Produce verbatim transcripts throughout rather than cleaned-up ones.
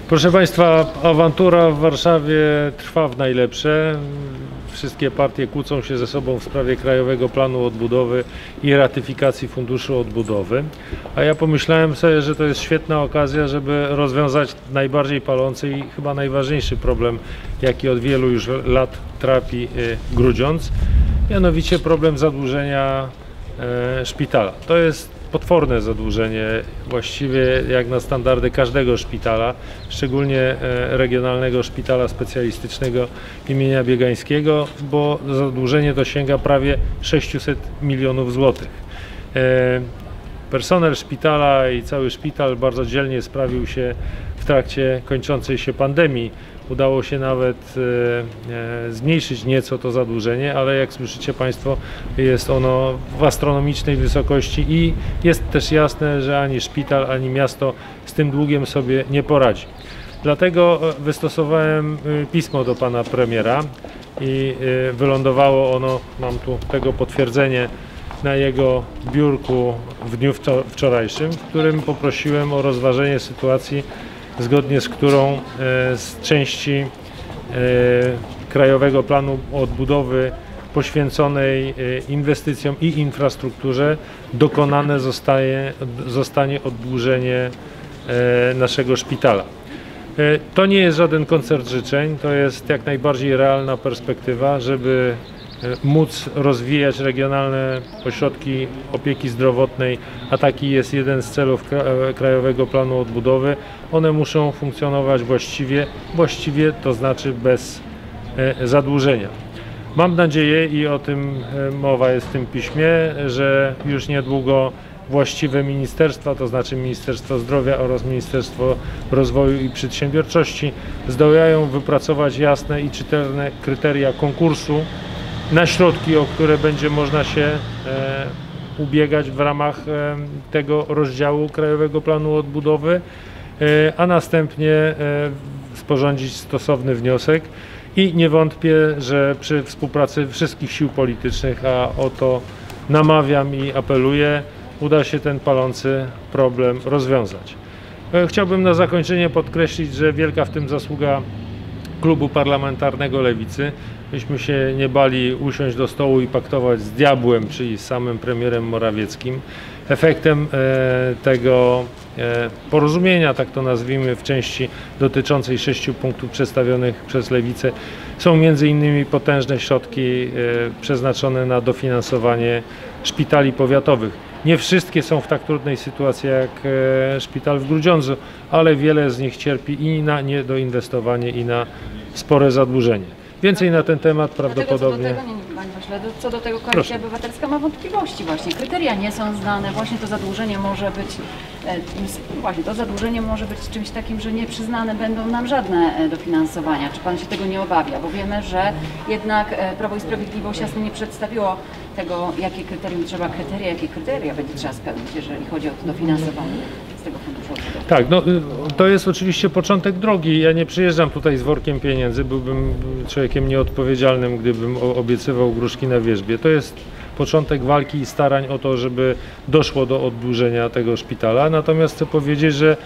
Proszę Państwa, awantura w Warszawie trwa w najlepsze. Wszystkie partie kłócą się ze sobą w sprawie Krajowego Planu Odbudowy i ratyfikacji Funduszu Odbudowy. A ja pomyślałem sobie, że to jest świetna okazja, żeby rozwiązać najbardziej palący i chyba najważniejszy problem, jaki od wielu już lat trapi Grudziądz, mianowicie problem zadłużenia szpitala. To jest potworne zadłużenie, właściwie jak na standardy każdego szpitala, szczególnie Regionalnego Szpitala Specjalistycznego imienia Biegańskiego, bo zadłużenie to sięga prawie sześciuset milionów złotych. Personel szpitala i cały szpital bardzo dzielnie sprawił się w trakcie kończącej się pandemii. Udało się nawet e, e, zmniejszyć nieco to zadłużenie, ale jak słyszycie Państwo, jest ono w astronomicznej wysokości i jest też jasne, że ani szpital, ani miasto z tym długiem sobie nie poradzi. Dlatego wystosowałem pismo do pana premiera i e, wylądowało ono, mam tu tego potwierdzenie, na jego biurku w dniu wczorajszym, w którym poprosiłem o rozważenie sytuacji, zgodnie z którą z części Krajowego Planu Odbudowy poświęconej inwestycjom i infrastrukturze dokonane zostaje, zostanie oddłużenie naszego szpitala. To nie jest żaden koncert życzeń, to jest jak najbardziej realna perspektywa, żeby móc rozwijać regionalne ośrodki opieki zdrowotnej, a taki jest jeden z celów Krajowego Planu Odbudowy. One muszą funkcjonować właściwie, właściwie to znaczy bez zadłużenia. Mam nadzieję, i o tym mowa jest w tym piśmie, że już niedługo właściwe ministerstwa, to znaczy Ministerstwo Zdrowia oraz Ministerstwo Rozwoju i Przedsiębiorczości, zdołają wypracować jasne i czytelne kryteria konkursu na środki, o które będzie można się e, ubiegać w ramach e, tego rozdziału Krajowego Planu Odbudowy, e, a następnie e, sporządzić stosowny wniosek i nie wątpię, że przy współpracy wszystkich sił politycznych, a o to namawiam i apeluję, uda się ten palący problem rozwiązać. E, chciałbym na zakończenie podkreślić, że wielka w tym zasługa Klubu Parlamentarnego Lewicy. Myśmy się nie bali usiąść do stołu i paktować z diabłem, czyli z samym premierem Morawieckim. Efektem e, tego e, porozumienia, tak to nazwijmy, w części dotyczącej sześciu punktów przedstawionych przez Lewicę są między innymi potężne środki e, przeznaczone na dofinansowanie szpitali powiatowych. Nie wszystkie są w tak trudnej sytuacji jak e, szpital w Grudziądzu, ale wiele z nich cierpi i na niedoinwestowanie, i na spore zadłużenie. Więcej na ten temat prawdopodobnie... Co do tego, nie, nie, Panie Pośle, co do tego Koalicja Obywatelska ma wątpliwości właśnie. Kryteria nie są znane, właśnie to zadłużenie może być e, właśnie to zadłużenie może być czymś takim, że nie przyznane będą nam żadne dofinansowania. Czy Pan się tego nie obawia? Bo wiemy, że jednak Prawo i Sprawiedliwość jasno nie przedstawiło tego, jakie kryterium trzeba, kryteria, jakie kryteria będzie trzeba spełnić, jeżeli chodzi o to dofinansowanie z tego funduszu odbudowy. Tak, no to jest oczywiście początek drogi. Ja nie przyjeżdżam tutaj z workiem pieniędzy, byłbym człowiekiem nieodpowiedzialnym, gdybym obiecywał gruszki na wierzbie. To jest początek walki i starań o to, żeby doszło do oddłużenia tego szpitala. Natomiast chcę powiedzieć, że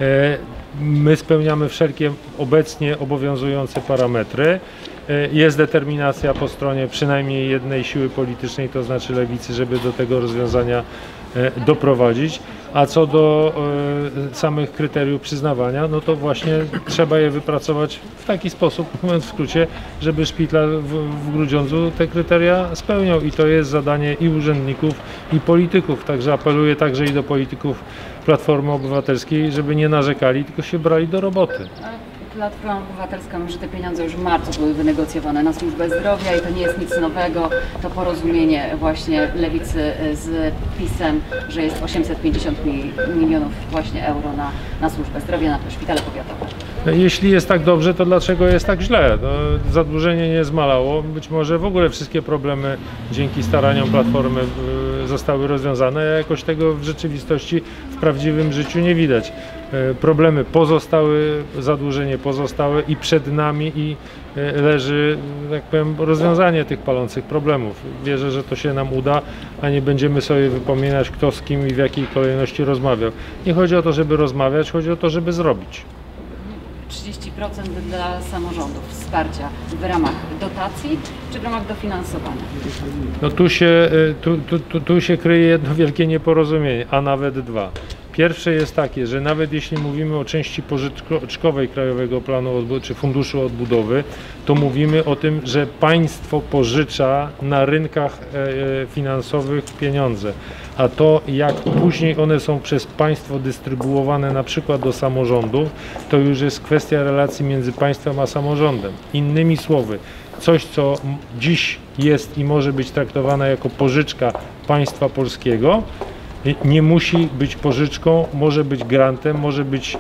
my spełniamy wszelkie obecnie obowiązujące parametry. Jest determinacja po stronie przynajmniej jednej siły politycznej, to znaczy Lewicy, żeby do tego rozwiązania doprowadzić. A co do samych kryteriów przyznawania, no to właśnie trzeba je wypracować w taki sposób, mówiąc w skrócie, żeby szpital w, w Grudziądzu te kryteria spełniał i to jest zadanie i urzędników, i polityków. Także apeluję także i do polityków Platformy Obywatelskiej, żeby nie narzekali, tylko się brali do roboty. Platforma Obywatelska mówi, że te pieniądze już w marcu były wynegocjowane na służbę zdrowia i to nie jest nic nowego. To porozumienie właśnie Lewicy z PiS-em, że jest osiemset pięćdziesiąt milionów właśnie euro na, na służbę zdrowia, na szpitale powiatowe. Jeśli jest tak dobrze, to dlaczego jest tak źle? No, zadłużenie nie zmalało. Być może w ogóle wszystkie problemy dzięki staraniom Platformy zostały rozwiązane, a jakoś tego w rzeczywistości, w prawdziwym życiu nie widać. Problemy pozostały, zadłużenie pozostałe i przed nami i leży, tak powiem, rozwiązanie tych palących problemów. Wierzę, że to się nam uda, a nie będziemy sobie wypominać, kto z kim i w jakiej kolejności rozmawiał. Nie chodzi o to, żeby rozmawiać, chodzi o to, żeby zrobić. trzydzieści procent dla samorządów wsparcia w ramach dotacji czy w ramach dofinansowania? No tu się, tu, tu, tu, tu się kryje jedno wielkie nieporozumienie, a nawet dwa. Pierwsze jest takie, że nawet jeśli mówimy o części pożyczkowej Krajowego Planu Odbudowy czy Funduszu Odbudowy, to mówimy o tym, że państwo pożycza na rynkach finansowych pieniądze, a to jak później one są przez państwo dystrybuowane na przykład do samorządów, to już jest kwestia relacji między państwem a samorządem. Innymi słowy, coś co dziś jest i może być traktowane jako pożyczka państwa polskiego, nie musi być pożyczką, może być grantem, może być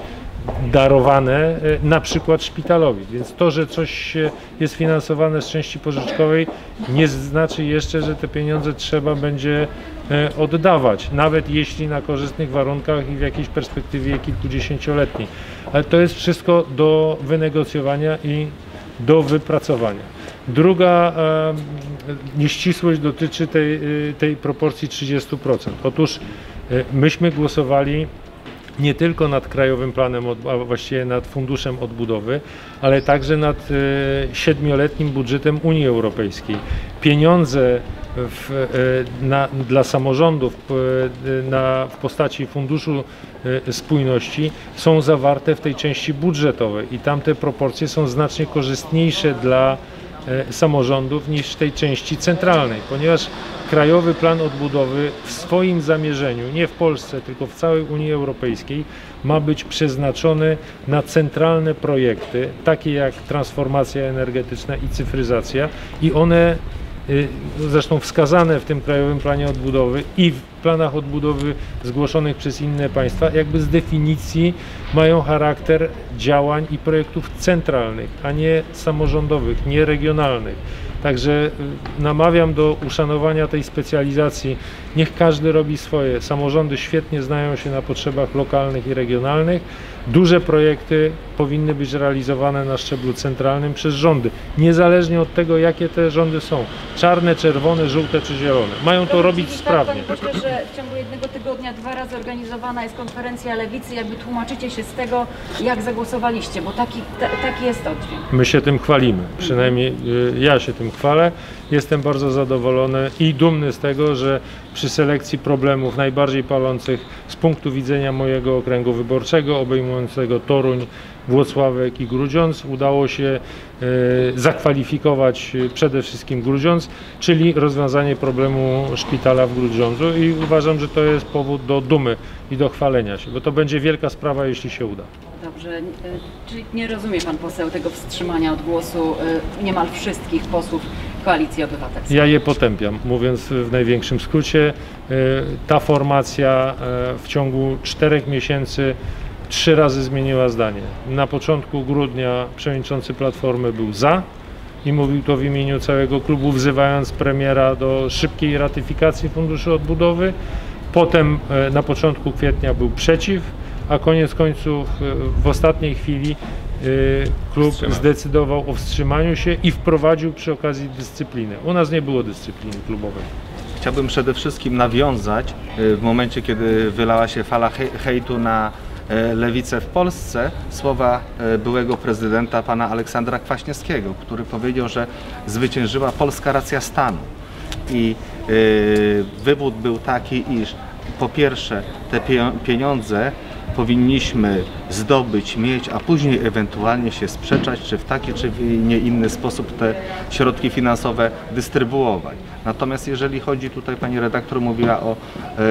darowane na przykład szpitalowi. Więc to, że coś jest finansowane z części pożyczkowej, nie znaczy jeszcze, że te pieniądze trzeba będzie oddawać, nawet jeśli na korzystnych warunkach i w jakiejś perspektywie kilkudziesięcioletniej. Ale to jest wszystko do wynegocjowania i do wypracowania. Druga e, nieścisłość dotyczy tej, tej proporcji trzydziestu procent. Otóż e, myśmy głosowali nie tylko nad Krajowym Planem, a właściwie nad Funduszem Odbudowy, ale także nad e, siedmioletnim budżetem Unii Europejskiej. Pieniądze w, e, na, dla samorządów e, na, w postaci Funduszu e, Spójności są zawarte w tej części budżetowej i tam te proporcje są znacznie korzystniejsze dla samorządów niż w tej części centralnej, ponieważ Krajowy Plan Odbudowy w swoim zamierzeniu, nie w Polsce, tylko w całej Unii Europejskiej, ma być przeznaczony na centralne projekty, takie jak transformacja energetyczna i cyfryzacja, i one zresztą wskazane w tym Krajowym Planie Odbudowy i w planach odbudowy zgłoszonych przez inne państwa, jakby z definicji mają charakter działań i projektów centralnych, a nie samorządowych, nie regionalnych. Także namawiam do uszanowania tej specjalizacji. Niech każdy robi swoje. Samorządy świetnie znają się na potrzebach lokalnych i regionalnych. Duże projekty powinny być realizowane na szczeblu centralnym przez rządy, niezależnie od tego, jakie te rządy są. Czarne, czerwone, żółte czy zielone. Mają to robić tak, sprawnie. Panie pośle, że w ciągu jednego tygodnia dwa razy organizowana jest konferencja Lewicy, jakby tłumaczycie się z tego, jak zagłosowaliście, bo taki, ta, taki jest oddźwięk. My się tym chwalimy, przynajmniej ja się tym chwalę. Jestem bardzo zadowolony i dumny z tego, że przy selekcji problemów najbardziej palących z punktu widzenia mojego okręgu wyborczego, obejmującego Toruń, Włocławek i Grudziądz, udało się e, zakwalifikować przede wszystkim Grudziądz, czyli rozwiązanie problemu szpitala w Grudziądzu, i uważam, że to jest powód do dumy i do chwalenia się, bo to będzie wielka sprawa, jeśli się uda. Dobrze, czyli nie rozumie pan poseł tego wstrzymania od głosu niemal wszystkich posłów Koalicji Obywatelskiej? Ja je potępiam, mówiąc w największym skrócie. Ta formacja w ciągu czterech miesięcy trzy razy zmieniła zdanie. Na początku grudnia przewodniczący Platformy był za i mówił to w imieniu całego klubu, wzywając premiera do szybkiej ratyfikacji Funduszu Odbudowy. Potem na początku kwietnia był przeciw, a koniec końców w ostatniej chwili klub zdecydował o wstrzymaniu się i wprowadził przy okazji dyscyplinę. U nas nie było dyscypliny klubowej. Chciałbym przede wszystkim nawiązać w momencie, kiedy wylała się fala hejtu na Lewicę w Polsce, słowa byłego prezydenta pana Aleksandra Kwaśniewskiego, który powiedział, że zwyciężyła polska racja stanu. I wywód był taki, iż po pierwsze te pieniądze powinniśmy zdobyć, mieć, a później ewentualnie się sprzeczać, czy w taki, czy w nie inny sposób te środki finansowe dystrybuować. Natomiast jeżeli chodzi, tutaj pani redaktor mówiła o,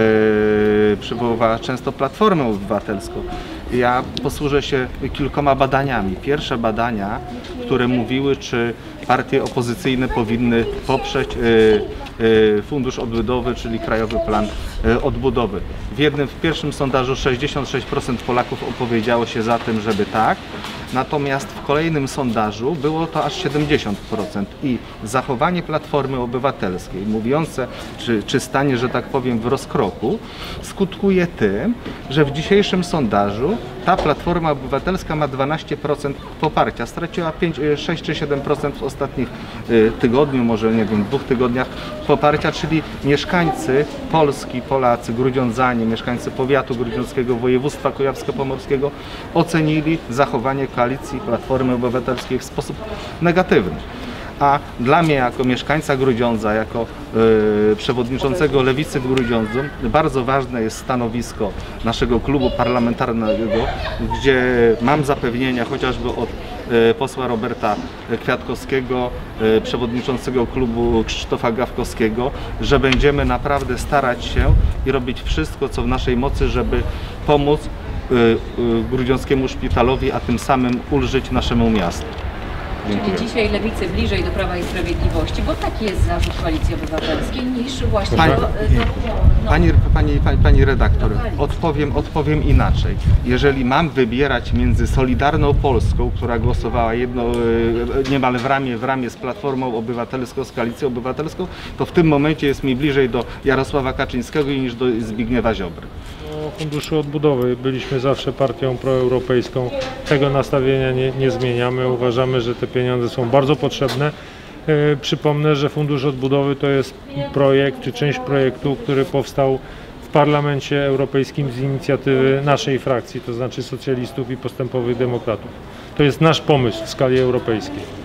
yy, przywoływała często Platformę Obywatelską, ja posłużę się kilkoma badaniami. Pierwsze badania, które mówiły, czy partie opozycyjne powinny poprzeć yy, Fundusz Odbudowy, czyli Krajowy Plan Odbudowy. W jednym, w pierwszym sondażu sześćdziesiąt sześć procent Polaków opowiedziało się za tym, żeby tak, natomiast w kolejnym sondażu było to aż siedemdziesiąt procent i zachowanie Platformy Obywatelskiej, mówiące, czy, czy stanie, że tak powiem, w rozkroku, skutkuje tym, że w dzisiejszym sondażu ta ta Platforma Obywatelska ma dwanaście procent poparcia. Straciła pięć, sześć czy siedem procent w ostatnich tygodniu, może nie wiem, dwóch tygodniach poparcia, czyli mieszkańcy Polski, Polacy, grudziądzanie, mieszkańcy powiatu grudziąckiego, województwa kujawsko-pomorskiego ocenili zachowanie koalicji Platformy Obywatelskiej w sposób negatywny. A dla mnie jako mieszkańca Grudziądza, jako y, przewodniczącego Lewicy w Grudziądzu bardzo ważne jest stanowisko naszego klubu parlamentarnego, gdzie mam zapewnienia chociażby od y, posła Roberta Kwiatkowskiego, y, przewodniczącego klubu Krzysztofa Gawkowskiego, że będziemy naprawdę starać się i robić wszystko, co w naszej mocy, żeby pomóc y, y, grudziąckiemu szpitalowi, a tym samym ulżyć naszemu miastu. Dziękuję. Czyli dzisiaj Lewicy bliżej do Prawa i Sprawiedliwości, bo taki jest zarzut Koalicji Obywatelskiej, niż właśnie Pani, do, do, no, pani, pani, pani, pani redaktor, Koalicji. odpowiem, odpowiem inaczej. Jeżeli mam wybierać między Solidarną Polską, która głosowała jedno, niemal w ramię, w ramię z Platformą Obywatelską, z Koalicją Obywatelską, to w tym momencie jest mi bliżej do Jarosława Kaczyńskiego niż do Zbigniewa Ziobry. O Funduszu Odbudowy byliśmy zawsze partią proeuropejską. Tego nastawienia nie, nie zmieniamy. Uważamy, że te pieniądze są bardzo potrzebne. E, przypomnę, że Fundusz Odbudowy to jest projekt, czy część projektu, który powstał w Parlamencie Europejskim z inicjatywy naszej frakcji, to znaczy socjalistów i postępowych demokratów. To jest nasz pomysł w skali europejskiej.